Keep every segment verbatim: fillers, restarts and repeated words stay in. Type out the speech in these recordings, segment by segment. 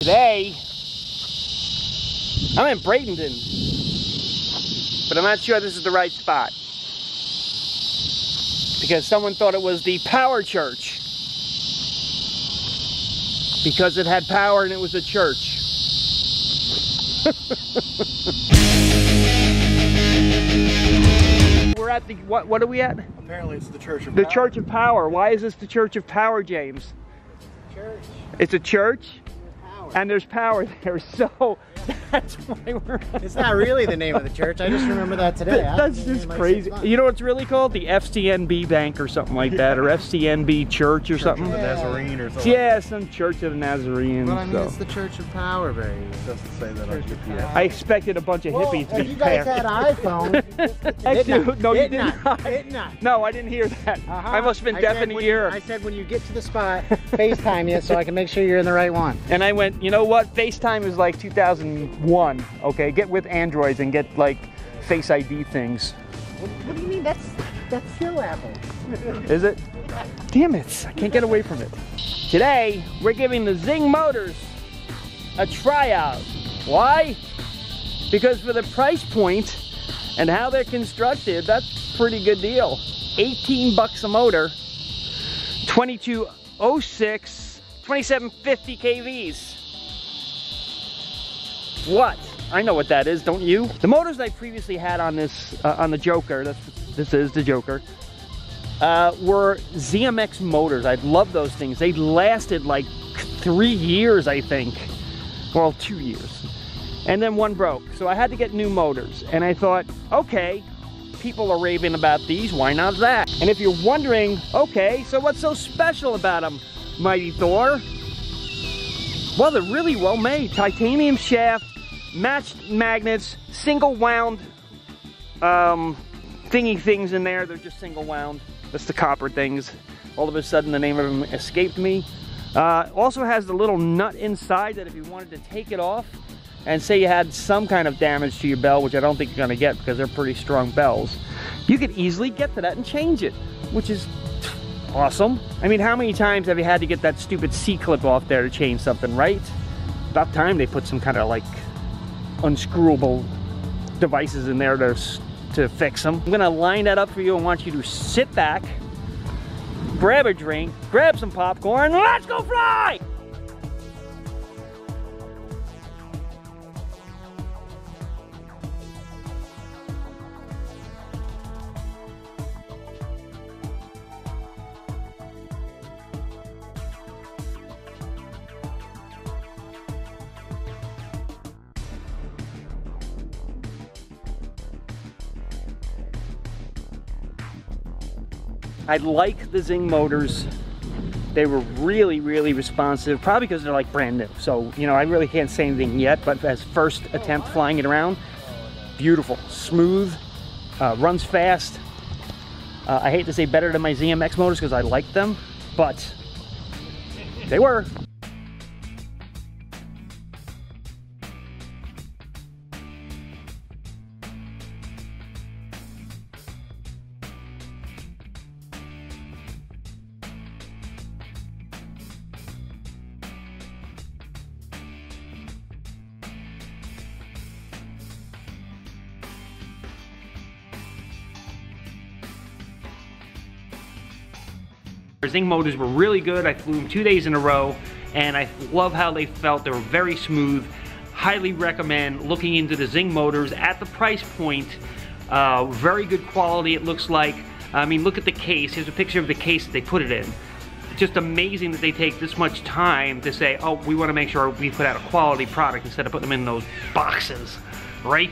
Today, I'm in Bradenton, but I'm not sure this is the right spot. Because someone thought it was the Power Church. Because it had power and it was a church. We're at the, what, what are we at? Apparently it's the Church of The Power. Church of Power. Why is this the Church of Power, James? Church. It's a church? Power. And there's power there, so that's why we're... It's not really the name of the church, I just remember that today. That, that's just crazy. You know what it's really called? The F C N B Bank or something like that, or F C N B Church or Church something. of the Nazarene or something. Yeah, some Church of the Nazarene. Well, I mean, so. it's the Church of Power, baby. It doesn't say that on G P S. I expected a bunch of Well, hippies to if be you guys passed. had iPhone, Actually, no, you did did not. not. Did not. No, I didn't hear that. Uh-huh. I must have been I deaf said in the when ear. You, I said when you get to the spot, FaceTime you so I can make sure you're in the right one. And I went, you know what? FaceTime is like two thousand one. Okay, get with Androids and get like Face I D things. What, what do you mean? That's that's still Apple. Is it? Damn it! I can't get away from it. Today we're giving the Xing motors a tryout. Why? Because for the price point and how they're constructed, that's a pretty good deal. eighteen bucks a motor, twenty-two oh six, twenty-seven fifty K Vs. What? I know what that is, don't you? The motors I previously had on this, uh, on the Joker, that's, this is the Joker, uh, were Z M X motors. I love those things. They lasted like three years, I think. Well, two years. And then one broke. So I had to get new motors. And I thought, okay, people are raving about these, why not that? And if you're wondering, okay, so what's so special about them, Mighty Thor? Well, they're really well made. Titanium shaft, matched magnets, single wound um, thingy things in there. They're just single wound. That's the copper things. All of a sudden the name of them escaped me. Uh, also has the little nut inside that if you wanted to take it off and say you had some kind of damage to your bell, which I don't think you're gonna get because they're pretty strong bells, you could easily get to that and change it, which is awesome. I mean, how many times have you had to get that stupid C-clip off there to change something, right? About time they put some kind of like unscrewable devices in there to, to fix them. I'm gonna line that up for you and want you to sit back, grab a drink, grab some popcorn, and let's go fly! I like the Xing motors. They were really, really responsive, probably because they're like brand new. So, you know, I really can't say anything yet, but as first attempt flying it around, beautiful, smooth, uh, runs fast. Uh, I hate to say better than my Z M X motors because I like them, but they were. Xing motors were really good. I flew them two days in a row, and I love how they felt. They were very smooth. Highly recommend looking into the Xing motors at the price point. Uh, very good quality, it looks like. I mean, look at the case. Here's a picture of the case that they put it in. It's just amazing that they take this much time to say, oh, we want to make sure we put out a quality product instead of putting them in those boxes, right?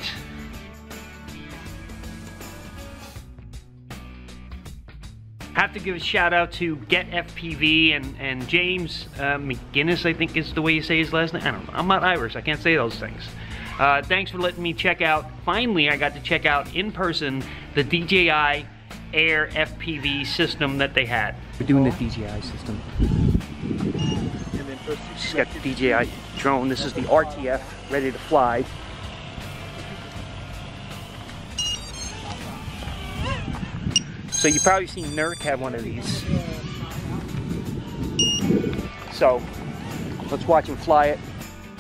Have to give a shout out to Get F P V and, and James uh, McGinnis, I think is the way you say his last name. I don't know, I'm not Irish, I can't say those things. Uh, thanks for letting me check out, finally I got to check out in person the D J I Air F P V system that they had. We're doing the D J I system. She's got the D J I drone, this is the R T F, ready to fly. So you've probably seen Nurk have one of these. So let's watch him fly it.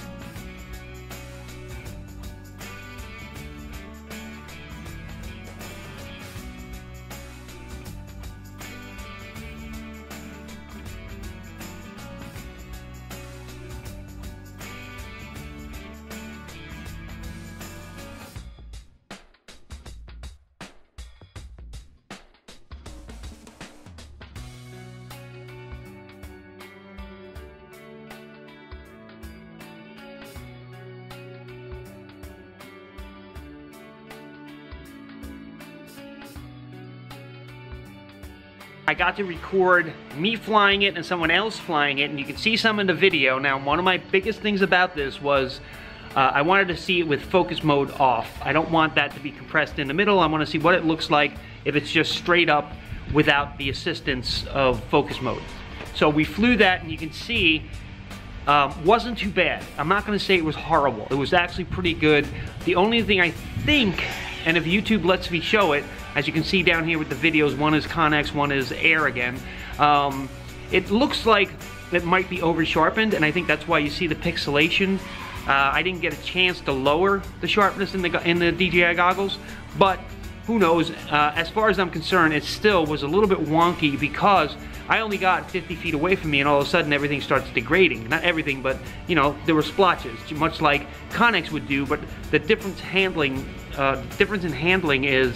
I got to record me flying it and someone else flying it, and you can see some in the video. Now, one of my biggest things about this was uh, I wanted to see it with focus mode off. I don't want that to be compressed in the middle. I want to see what it looks like if it's just straight up without the assistance of focus mode. So we flew that, and you can see um, wasn't too bad. I'm not going to say it was horrible. It was actually pretty good. The only thing I think, and if YouTube lets me show it, as you can see down here with the videos, one is Connex, one is Air again. Um, it looks like it might be over sharpened, and I think that's why you see the pixelation. Uh, I didn't get a chance to lower the sharpness in the in the D J I goggles, but who knows? Uh, as far as I'm concerned, it still was a little bit wonky because I only got fifty feet away from me, and all of a sudden everything starts degrading. Not everything, but you know, there were splotches, much like Connex would do. But the difference handling, uh, difference in handling is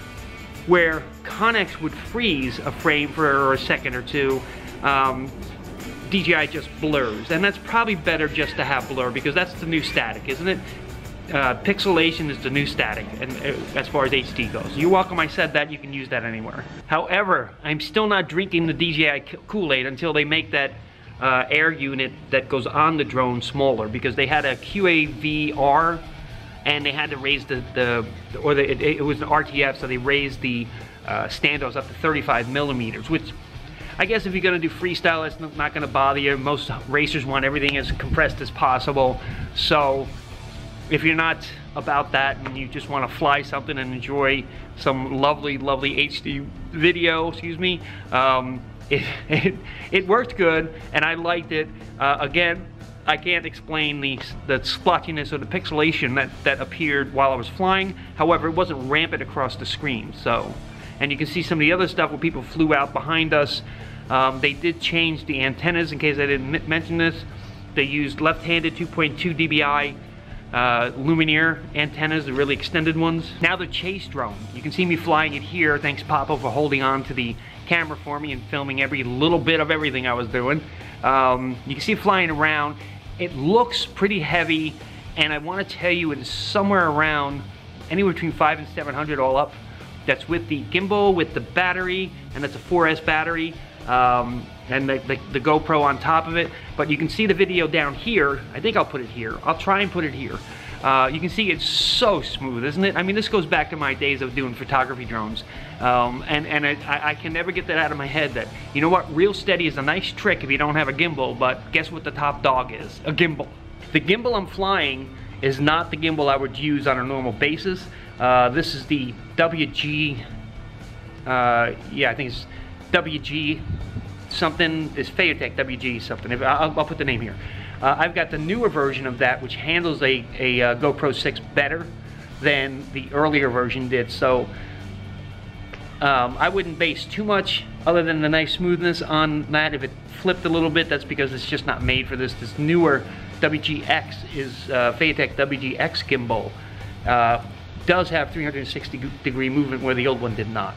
where Connex would freeze a frame for a second or two, um, D J I just blurs, and that's probably better just to have blur because that's the new static, isn't it? Uh, pixelation is the new static, and uh, as far as H D goes. You're welcome I said that, you can use that anywhere. However, I'm still not drinking the D J I Kool-Aid until they make that uh, air unit that goes on the drone smaller, because they had a Q A V R and they had to raise the, the or the, it, it was an R T F, so they raised the uh, standoffs up to thirty-five millimeters, which I guess if you're gonna do freestyle, it's not gonna bother you. Most racers want everything as compressed as possible. So if you're not about that and you just wanna fly something and enjoy some lovely, lovely H D video, excuse me, um, it, it, it worked good and I liked it. Uh, again, I can't explain the, the splotchiness or the pixelation that, that appeared while I was flying. However, it wasn't rampant across the screen. So, and you can see some of the other stuff where people flew out behind us. Um, they did change the antennas, in case I didn't mention this. They used left-handed two point two D B I uh, Lumineer antennas, the really extended ones. Now the chase drone. You can see me flying it here. Thanks, Papa, for holding on to the camera for me and filming every little bit of everything I was doing. Um, you can see it flying around. It looks pretty heavy, and I want to tell you it is somewhere around anywhere between five and seven hundred all up. That's with the gimbal, with the battery, and that's a four S battery, um, and the, the, the GoPro on top of it. But you can see the video down here. I think I'll put it here. I'll try and put it here. Uh, you can see it's so smooth, isn't it? I mean, this goes back to my days of doing photography drones. Um, and and I, I can never get that out of my head that, you know what, real steady is a nice trick if you don't have a gimbal, but guess what the top dog is? A gimbal. The gimbal I'm flying is not the gimbal I would use on a normal basis. Uh, this is the W G, uh, yeah, I think it's W G something, it's Phaotech W G something. I'll, I'll put the name here. Uh, I've got the newer version of that, which handles a, a uh, GoPro six better than the earlier version did. So um, I wouldn't base too much other than the nice smoothness on that. If it flipped a little bit, that's because it's just not made for this. This newer W G X is uh, Phaotech W G X gimbal. Uh, does have three hundred sixty degree movement where the old one did not.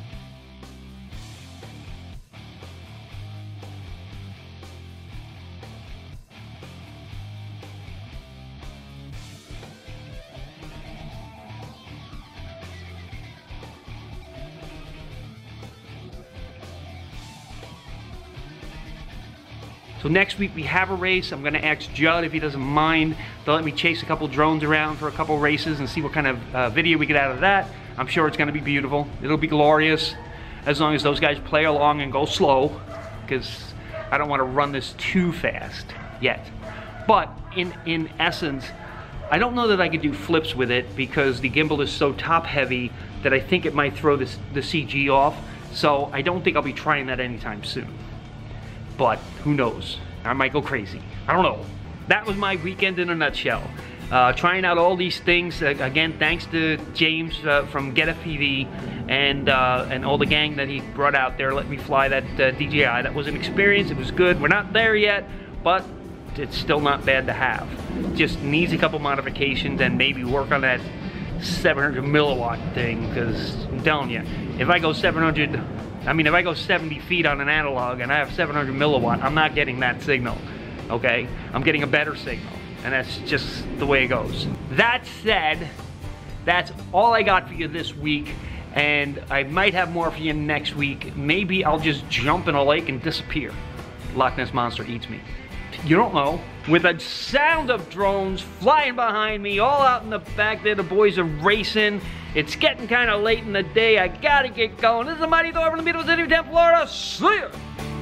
So next week we have a race. I'm gonna ask Judd if he doesn't mind to let me chase a couple drones around for a couple races and see what kind of uh, video we get out of that. I'm sure it's gonna be beautiful. It'll be glorious as long as those guys play along and go slow, because I don't wanna run this too fast yet. But in, in essence, I don't know that I could do flips with it because the gimbal is so top heavy that I think it might throw this, the C G off. So I don't think I'll be trying that anytime soon. But who knows? I might go crazy. I don't know. That was my weekend in a nutshell. Uh, trying out all these things. Uh, again, thanks to James uh, from Get F P V and uh, and all the gang that he brought out there. Let me fly that uh, D J I. That was an experience. It was good. We're not there yet, but it's still not bad to have. Just needs a couple modifications and maybe work on that seven hundred milliwatt thing, because I'm telling you, if I go seven hundred, I mean, if I go seventy feet on an analog and I have seven hundred milliwatt, I'm not getting that signal, okay? I'm getting a better signal, and that's just the way it goes. That said, that's all I got for you this week. And I might have more for you next week. Maybe I'll just jump in a lake and disappear. Loch Ness Monster eats me. You don't know. With a sound of drones flying behind me, all out in the back there, the boys are racing. It's getting kind of late in the day. I gotta get going. This is the Mighty Thor from the beautiful city of Tampa, Florida. See ya!